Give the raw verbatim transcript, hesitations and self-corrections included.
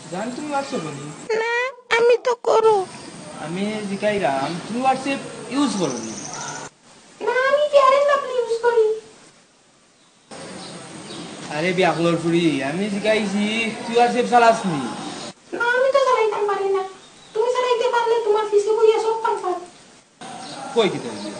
জান তুমি হোয়াটসঅ্যাপ বলি না আমি তো করো আমি জিকাইলাম তুমি হোয়াটসঅ্যাপ ইউজ করো নি না আমি ফেয়ার এন্ড লাভলি ইউজ করি আরে বিয়াকলর ফুরি আমি জিকাইছি তুই হোয়াটসঅ্যাপ চালাস নি না আমি তো চালাইতে পারি না তুমি চালাইতে পারলে তোমার পিছে বইয়া সব পাইবা কই কি তাহলে